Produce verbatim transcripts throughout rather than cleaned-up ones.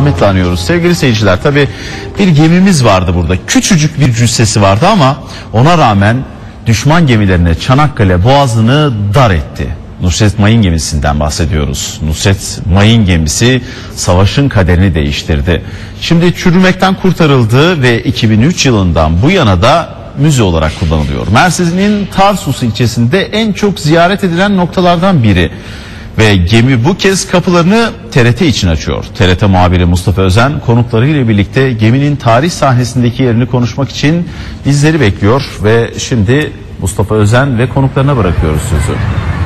rahmetle anıyoruz. Sevgili seyirciler, tabii bir gemimiz vardı burada. Küçücük bir cüssesi vardı ama ona rağmen düşman gemilerine Çanakkale Boğazı'nı dar etti. Nusret Mayın gemisinden bahsediyoruz. Nusret Mayın gemisi savaşın kaderini değiştirdi. Şimdi çürümekten kurtarıldı ve iki bin üç yılından bu yana da müze olarak kullanılıyor. Mersin'in Tarsus ilçesinde en çok ziyaret edilen noktalardan biri. Ve gemi bu kez kapılarını T R T için açıyor. T R T muhabiri Mustafa Özen konuklarıyla birlikte geminin tarih sahnesindeki yerini konuşmak için bizleri bekliyor. Ve şimdi Mustafa Özen ve konuklarına bırakıyoruz sözü.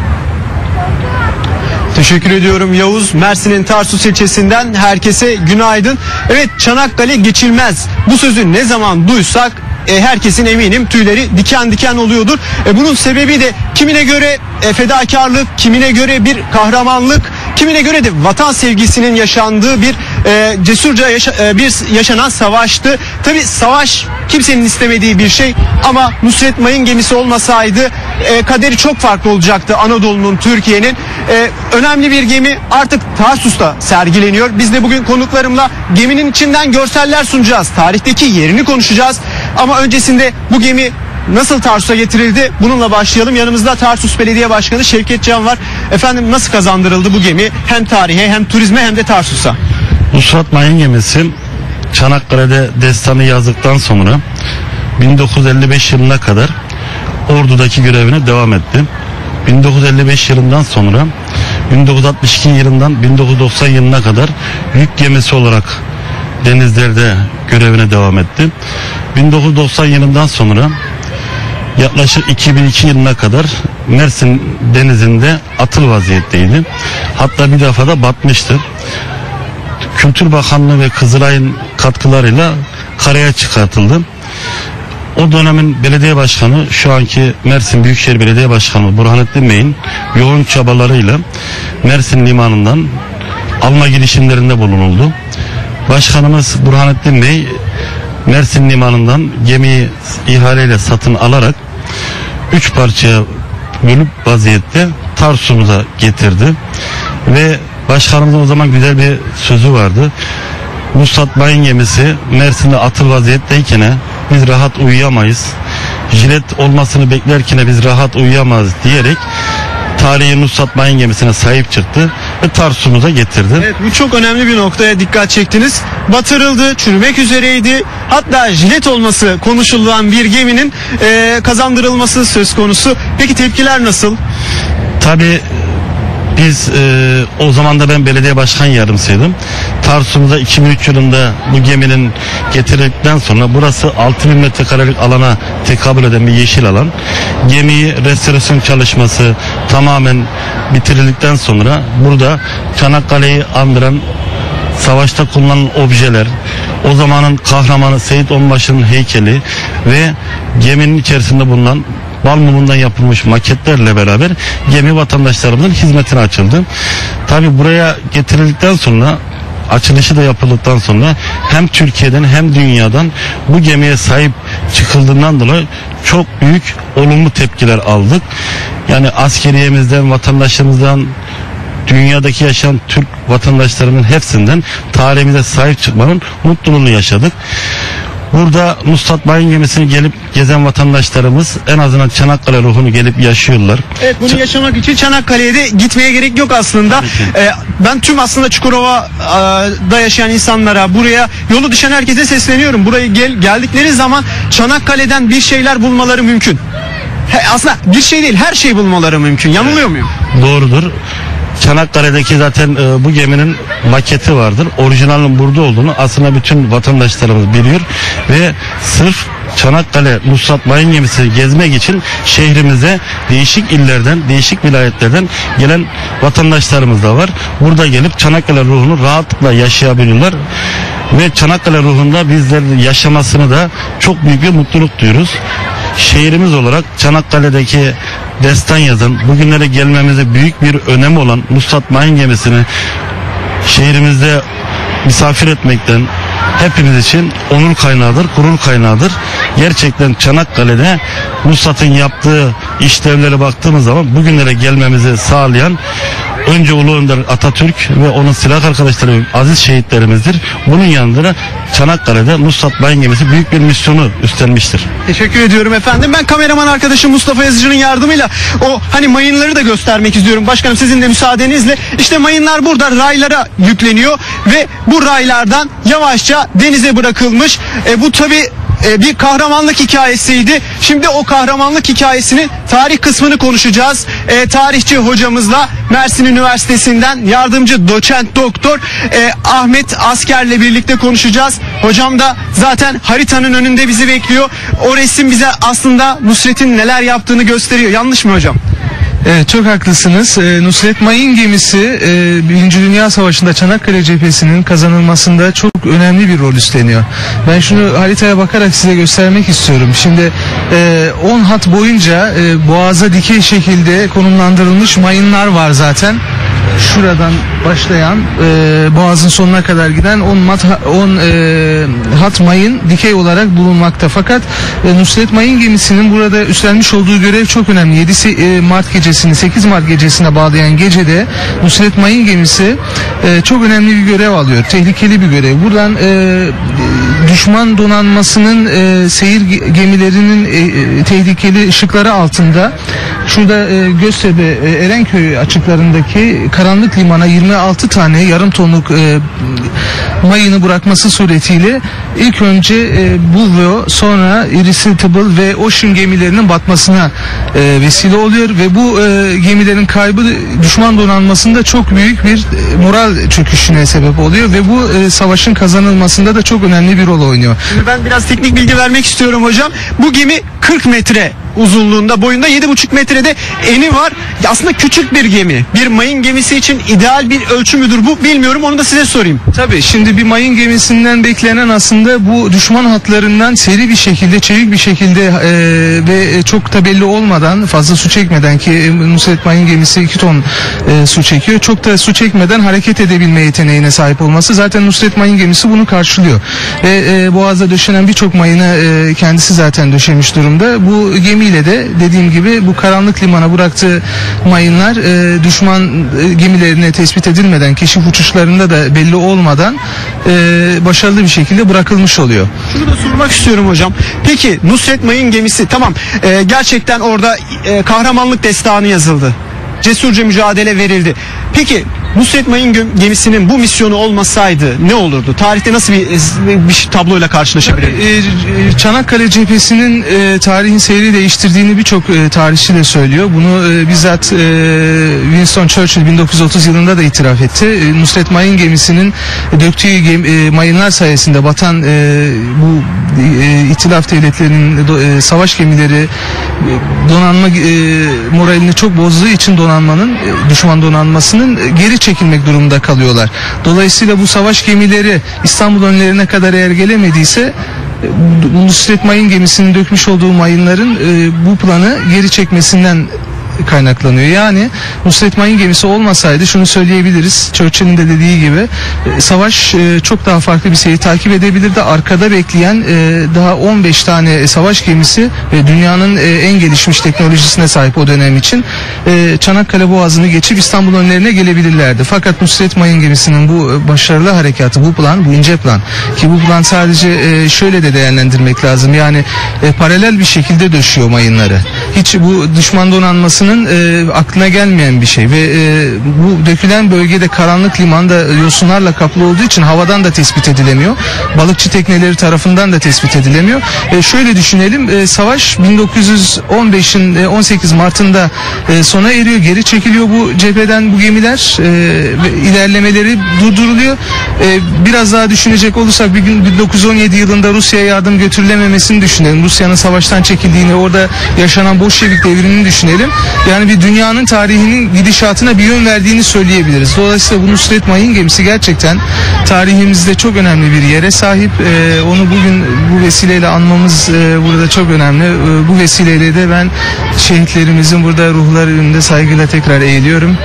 Teşekkür ediyorum Yavuz. Mersin'in Tarsus ilçesinden herkese günaydın. Evet, Çanakkale geçilmez. Bu sözü ne zaman duysak e, herkesin eminim tüyleri diken diken oluyordur. E, bunun sebebi de kimine göre e, fedakarlık, kimine göre bir kahramanlık, kimine göre de vatan sevgisinin yaşandığı bir e, cesurca yaşa, e, bir yaşanan savaştı. Tabii savaş kimsenin istemediği bir şey ama Nusret Mayın gemisi olmasaydı e, kaderi çok farklı olacaktı Anadolu'nun, Türkiye'nin. E, önemli bir gemi artık Tarsus'ta sergileniyor. Biz de bugün konuklarımla geminin içinden görseller sunacağız. Tarihteki yerini konuşacağız. Ama öncesinde bu gemi nasıl Tarsus'a getirildi? Bununla başlayalım. Yanımızda Tarsus Belediye Başkanı Şevket Can var. Efendim, nasıl kazandırıldı bu gemi? Hem tarihe, hem turizme, hem de Tarsus'a. Nusret Mayın gemisi Çanakkale'de destanı yazdıktan sonra bin dokuz yüz elli beş yılına kadar Ordu'daki görevine devam etti. bin dokuz yüz elli beş yılından sonra bin dokuz yüz altmış iki yılından bin dokuz yüz doksan yılına kadar yük gemisi olarak denizlerde görevine devam etti. bin dokuz yüz doksan yılından sonra yaklaşık iki bin iki yılına kadar Mersin denizinde atıl vaziyetteydi. Hatta bir defa da batmıştı. Kültür Bakanlığı ve Kızılay'ın katkılarıyla karaya çıkartıldı. O dönemin belediye başkanı, şu anki Mersin Büyükşehir Belediye Başkanı Burhanettin Bey'in yoğun çabalarıyla Mersin limanından alma girişimlerinde bulunuldu. Başkanımız Burhanettin Bey Mersin limanından gemiyi ihaleyle satın alarak üç parçaya bölüp vaziyette Tarsus'umuza getirdi. Ve başkanımızın o zaman güzel bir sözü vardı. Nusret Mayın gemisi Mersin'de atıl vaziyetteyken biz rahat uyuyamayız. Jilet olmasını beklerken biz rahat uyuyamayız diyerek tarihi Nusret Mayın gemisine sahip çıktı ve Tarsus'umuza getirdi. Evet, bu çok önemli bir noktaya dikkat çektiniz. Batırıldı, çürümek üzereydi. Hatta jilet olması konuşulan bir geminin e, kazandırılması söz konusu. Peki tepkiler nasıl? Tabii biz e, o zaman da ben belediye başkan yardımcısıydım. Tarsus'umuza iki bin üç yılında bu geminin getirildikten sonra burası altı bin metrekarelik alana tekabül eden bir yeşil alan. Gemiyi restorasyon çalışması tamamen bitirildikten sonra burada Çanakkale'yi andıran savaşta kullanılan objeler, o zamanın kahramanı Seyit Onbaşı'nın heykeli ve geminin içerisinde bulunan bal mumundan yapılmış maketlerle beraber gemi vatandaşlarımızın hizmetine açıldı. Tabi buraya getirildikten sonra, açılışı da yapıldıktan sonra hem Türkiye'den hem dünyadan bu gemiye sahip çıkıldığından dolayı çok büyük olumlu tepkiler aldık. Yani askeriyemizden, vatandaşlarımızdan, dünyadaki yaşayan Türk vatandaşlarımın hepsinden tarihimize sahip çıkmanın mutluluğunu yaşadık. Burada Nusret Mayın gemisini gelip gezen vatandaşlarımız en azından Çanakkale ruhunu gelip yaşıyorlar. Evet, bunu Ç- yaşamak için Çanakkale'ye de gitmeye gerek yok aslında. Ee, ben tüm aslında Çukurova'da yaşayan insanlara, buraya yolu düşen herkese sesleniyorum. Buraya gel, geldikleri zaman Çanakkale'den bir şeyler bulmaları mümkün. He, aslında bir şey değil, her şey bulmaları mümkün. Yanılıyor muyum? Doğrudur. Çanakkale'deki zaten e, bu geminin maketi vardır. Orijinalinin burada olduğunu aslında bütün vatandaşlarımız biliyor ve sırf Çanakkale Nusret Mayın gemisi gezmek için şehrimize değişik illerden, değişik vilayetlerden gelen vatandaşlarımız da var. Burada gelip Çanakkale ruhunu rahatlıkla yaşayabiliyorlar ve Çanakkale ruhunda bizlerin yaşamasını da çok büyük bir mutluluk duyuyoruz. Şehrimiz olarak Çanakkale'deki destan yazan, bugünlere gelmemize büyük bir önemi olan Nusret Mayın gemisini şehrimizde misafir etmekten hepimiz için onur kaynağıdır, gurur kaynağıdır. Gerçekten Çanakkale'de Nusret'in yaptığı işlevlere baktığımız zaman bugünlere gelmemizi sağlayan önce Ulu Önder Atatürk ve onun silah arkadaşları aziz şehitlerimizdir. Bunun yanında Çanakkale'de Nusret Mayın Gemisi büyük bir misyonu üstlenmiştir. Teşekkür ediyorum efendim. Ben kameraman arkadaşım Mustafa Yazıcı'nın yardımıyla o hani mayınları da göstermek istiyorum. Başkanım sizin de müsaadenizle. İşte mayınlar burada raylara yükleniyor ve bu raylardan yavaşça denize bırakılmış. E, bu tabii e, bir kahramanlık hikayesiydi. Şimdi o kahramanlık hikayesinin tarih kısmını konuşacağız. E, tarihçi hocamızla Mersin Üniversitesi'nden yardımcı doçent doktor e, Ahmet Asker'le birlikte konuşacağız. Hocam da zaten haritanın önünde bizi bekliyor. O resim bize aslında Nusret'in neler yaptığını gösteriyor. Yanlış mı hocam? Evet, çok haklısınız. Ee, Nusret Mayın gemisi e, Birinci Dünya Savaşı'nda Çanakkale cephesinin kazanılmasında çok önemli bir rol üstleniyor. Ben şunu haritaya bakarak size göstermek istiyorum. Şimdi e, on hat boyunca e, boğaza dikey şekilde konumlandırılmış mayınlar var zaten. Şuradan başlayan e, boğazın sonuna kadar giden on mat on e, hat mayın dikey olarak bulunmakta. Fakat e, Nusret Mayın gemisinin burada üstlenmiş olduğu görev çok önemli. yedi Mart gecesini sekiz Mart gecesine bağlayan gecede Nusret Mayın gemisi e, çok önemli bir görev alıyor. Tehlikeli bir görev. Buradan e, düşman donanmasının e, seyir gemilerinin e, e, tehlikeli ışıkları altında şurada e, Göztepe e, Erenköy açıklarındaki karanlık limana yirmi altı tane yarım tonluk e, mayını bırakması suretiyle ilk önce e, Bulvio, sonra Irresistible ve Ocean gemilerinin batmasına e, vesile oluyor ve bu e, gemilerin kaybı düşman donanmasında çok büyük bir e, moral çöküşüne sebep oluyor ve bu e, savaşın kazanılmasında da çok önemli bir rol oynuyor. Şimdi ben biraz teknik bilgi vermek istiyorum hocam. Bu gemi kırk metre uzunluğunda, boyunda yedi buçuk metrede eni var. Aslında küçük bir gemi. Bir mayın gemisi için ideal bir ölçü müdür bu? Bilmiyorum. Onu da size sorayım. Tabii şimdi bir mayın gemisinden beklenen aslında bu düşman hatlarından seri bir şekilde, çevik bir şekilde e, ve çok da belli olmadan, fazla su çekmeden ki e, Nusret Mayın gemisi iki ton e, su çekiyor. Çok da su çekmeden hareket edebilme yeteneğine sahip olması. Zaten Nusret Mayın gemisi bunu karşılıyor. Ve e, boğazda döşenen birçok mayını e, kendisi zaten döşemiş durumda. Bu gemiyle de dediğim gibi bu karanlık limana bıraktığı mayınlar e, düşman e, gemilerine tespit edilmeden, keşif uçuşlarında da belli olmadan e, başarılı bir şekilde bırakılmış oluyor. Şunu da sormak istiyorum hocam. Peki Nusret Mayın gemisi tamam e, gerçekten orada e, kahramanlık destanı yazıldı. Cesurca mücadele verildi. Peki Nusret Mayın gemisinin bu misyonu olmasaydı ne olurdu? Tarihte nasıl bir, bir tabloyla karşılaşabilirdik? E, Çanakkale cephesinin e, tarihin seyri değiştirdiğini birçok e, tarihçi de söylüyor. Bunu e, bizzat e, Winston Churchill bin dokuz yüz otuz yılında da itiraf etti. E, Nusret Mayın gemisinin döktüğü gem, e, mayınlar sayesinde batan e, bu e, İtilaf devletlerinin do, e, savaş gemileri e, donanma e, moralini çok bozduğu için donanmanın, e, düşman donanmasının e, geri çekilmek durumunda kalıyorlar. Dolayısıyla bu savaş gemileri İstanbul önlerine kadar eğer gelemediyse bu Nusret Mayın gemisinin dökmüş olduğu mayınların e, bu planı geri çekmesinden kaynaklanıyor. Yani Nusret Mayın gemisi olmasaydı şunu söyleyebiliriz. Churchill'in de dediği gibi e, savaş e, çok daha farklı bir seyir takip edebilirdi. Arkada bekleyen e, daha on beş tane e, savaş gemisi ve dünyanın e, en gelişmiş teknolojisine sahip o dönem için e, Çanakkale Boğazı'nı geçip İstanbul önlerine gelebilirlerdi. Fakat Nusret Mayın gemisinin bu e, başarılı harekatı, bu plan, bu ince plan ki bu plan sadece e, şöyle de değerlendirmek lazım. Yani e, paralel bir şekilde döşüyor mayınları. Hiç bu düşman donanmasının E, aklına gelmeyen bir şey ve e, bu dökülen bölgede karanlık limanda yosunlarla kaplı olduğu için havadan da tespit edilemiyor. Balıkçı tekneleri tarafından da tespit edilemiyor. E, şöyle düşünelim, e, savaş bin dokuz yüz on beşin e, on sekiz Mart'ında e, sona eriyor, geri çekiliyor bu cepheden bu gemiler e, ve ilerlemeleri durduruluyor. E, biraz daha düşünecek olursak bir gün bin dokuz yüz on yedi yılında Rusya'ya yardım götürülememesini düşünelim. Rusya'nın savaştan çekildiğini, orada yaşanan Bolşevik devrimini düşünelim. Yani bir dünyanın tarihinin gidişatına bir yön verdiğini söyleyebiliriz. Dolayısıyla bu Nusret Mayın gemisi gerçekten tarihimizde çok önemli bir yere sahip. Ee, onu bugün bu vesileyle anmamız e, burada çok önemli. E, bu vesileyle de ben şehitlerimizin burada ruhları önünde saygıyla tekrar eğiliyorum.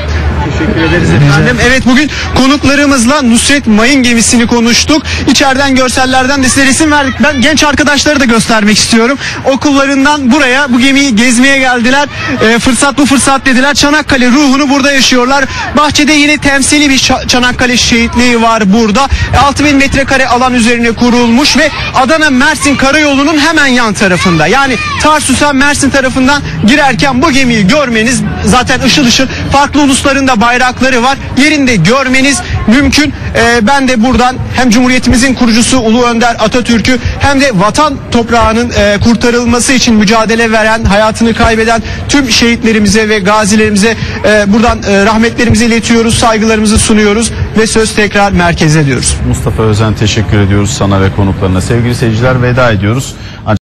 Teşekkür ederiz efendim. Evet, bugün konuklarımızla Nusret Mayın gemisini konuştuk. İçeriden görsellerden de size resim verdik. Ben genç arkadaşları da göstermek istiyorum. Okullarından buraya bu gemiyi gezmeye geldiler. E, fırsat bu fırsat dediler. Çanakkale ruhunu burada yaşıyorlar. Bahçede yine temsili bir Ç- Çanakkale şehitliği var burada. altı bin metrekare alan üzerine kurulmuş ve Adana-Mersin karayolunun hemen yan tarafında. Yani Tarsus'a Mersin tarafından girerken bu gemiyi görmeniz, zaten ışıl ışıl farklı ulusların da bayrakları var. Yerinde görmeniz mümkün. Ee, ben de buradan hem Cumhuriyetimizin kurucusu Ulu Önder Atatürk'ü hem de vatan toprağının e, kurtarılması için mücadele veren, hayatını kaybeden tüm şehitlerimize ve gazilerimize e, buradan e, rahmetlerimizi iletiyoruz, saygılarımızı sunuyoruz ve söz tekrar merkeze diyoruz. Mustafa Özen, teşekkür ediyoruz sana ve konuklarına. Sevgili seyirciler, veda ediyoruz.